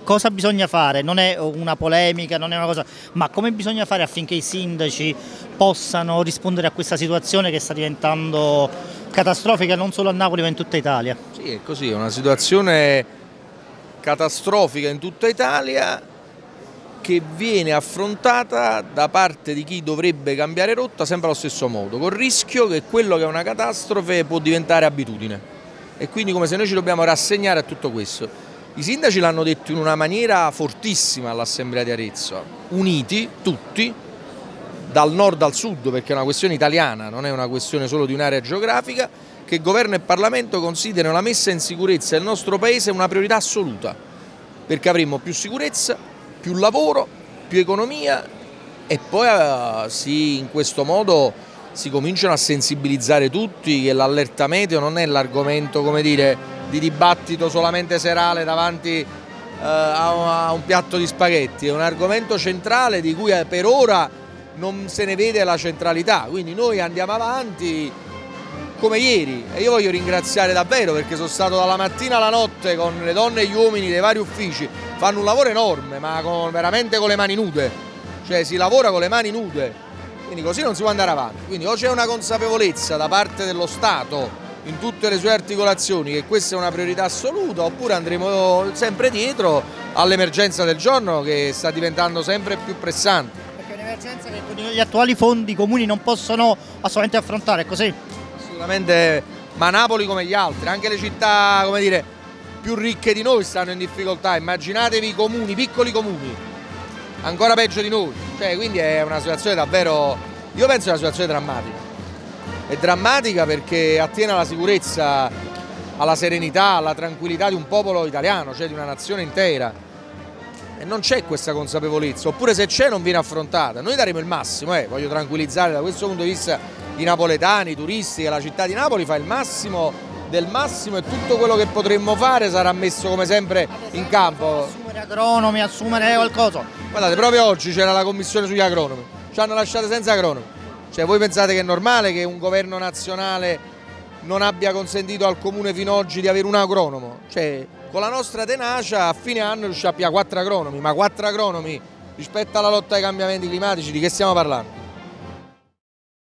cosa bisogna fare? Non è una polemica, non è una cosa, ma come bisogna fare affinché i sindaci possano rispondere a questa situazione che sta diventando catastrofica non solo a Napoli ma in tutta Italia? Sì, è così, è una situazione catastrofica in tutta Italia che viene affrontata da parte di chi dovrebbe cambiare rotta sempre allo stesso modo, col rischio che quello che è una catastrofe può diventare abitudine e quindi come se noi ci dobbiamo rassegnare a tutto questo. I sindaci l'hanno detto in una maniera fortissima all'Assemblea di Arezzo, uniti tutti, dal nord al sud, perché è una questione italiana, non è una questione solo di un'area geografica, che governo e Parlamento considerano la messa in sicurezza del nostro Paese una priorità assoluta, perché avremo più sicurezza, più lavoro, più economia e poi in questo modo si cominciano a sensibilizzare tutti che l'allerta meteo non è l'argomento, come dire, di dibattito solamente serale davanti a un piatto di spaghetti, è un argomento centrale di cui per ora non se ne vede la centralità, quindi noi andiamo avanti come ieri e io voglio ringraziare davvero perché sono stato dalla mattina alla notte con le donne e gli uomini dei vari uffici, fanno un lavoro enorme ma veramente con le mani nude, cioè si lavora con le mani nude, quindi così non si può andare avanti, quindi o c'è una consapevolezza da parte dello Stato in tutte le sue articolazioni che questa è una priorità assoluta oppure andremo sempre dietro all'emergenza del giorno che sta diventando sempre più pressante. Perché è un'emergenza che con gli attuali fondi i comuni non possono assolutamente affrontare, è così? Assolutamente, ma Napoli come gli altri, anche le città, come dire, più ricche di noi stanno in difficoltà, immaginatevi i comuni, piccoli comuni, ancora peggio di noi, cioè, quindi è una situazione davvero, io penso è una situazione drammatica, è drammatica perché attiene alla sicurezza, alla serenità, alla tranquillità di un popolo italiano, cioè di una nazione intera e non c'è questa consapevolezza, oppure se c'è non viene affrontata, noi daremo il massimo, voglio tranquillizzare da questo punto di vista i napoletani, i turisti, che la città di Napoli fa il massimo del massimo e tutto quello che potremmo fare sarà messo come sempre in campo. Assumere agronomi, assumere qualcosa. Guardate, proprio oggi c'era la commissione sugli agronomi, ci hanno lasciato senza agronomi. Cioè voi pensate che è normale che un governo nazionale non abbia consentito al comune fino ad oggi di avere un agronomo? Cioè con la nostra tenacia a fine anno riusciamo a pigliare 4 agronomi, ma 4 agronomi rispetto alla lotta ai cambiamenti climatici di che stiamo parlando?